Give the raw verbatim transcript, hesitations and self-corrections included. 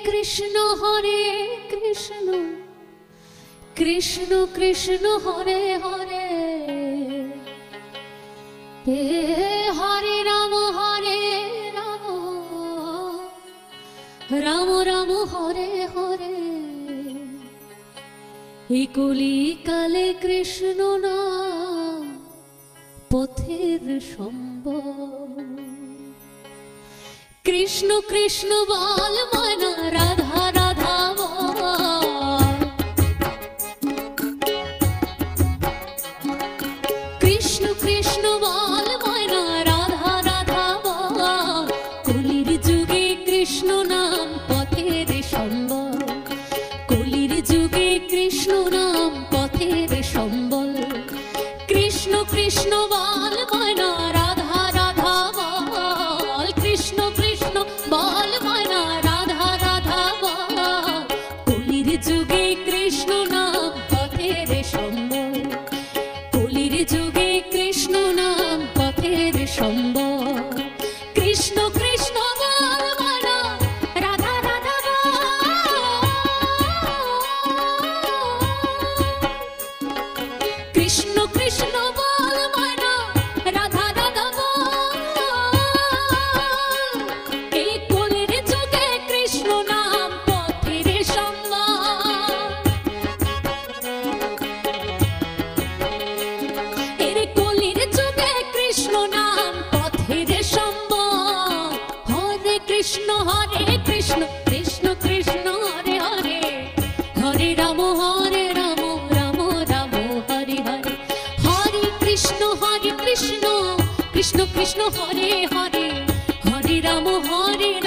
কৃষ্ণ হরে কৃষ্ণ কৃষ্ণ কৃষ্ণ হরে হরে হে হরে রাম হরে রাম রাম রাম হরে হরে এই কলিকালে কৃষ্ণ নাম পথের সম্বল। কৃষ্ণ কৃষ্ণ বল মনা রাধা রাধা বল, কৃষ্ণ কৃষ্ণ বল মনা রাধা রাধা বল। কলির যুগে কৃষ্ণ নাম পথের সম্বল, কলির যুগে কৃষ্ণ নাম পথের সম্বল। কৃষ্ণ কৃষ্ণ বল মনা রাধা রাধা বল, কৃষ্ণ কৃষ্ণ বল মনা রাধা রাধা বল। কলির যুগে কৃষ্ণ নাম পথের সম্বল, কলির যুগে কৃষ্ণ নাম পথের সম্বল। কৃষ্ণ কৃষ্ণ বল মনা রাধা রাধা বল, কৃষ্ণ কৃষ্ণ বল মনা রাধা রাধা বল। এই কলির যুগে কৃষ্ণ নাম পথের সম্বল, এর কলির যুগে কৃষ্ণ নাম পথের সম্বল। হরে কৃষ্ণ হরে কৃষ্ণ কৃষ্ণ কৃষ্ণ হরে হরে, হরে রাম হরে রাম রাম রাম হরে হরে। হরে কৃষ্ণ হরে কৃষ্ণ কৃষ্ণ কৃষ্ণ হরে হরে, হরে রাম হরে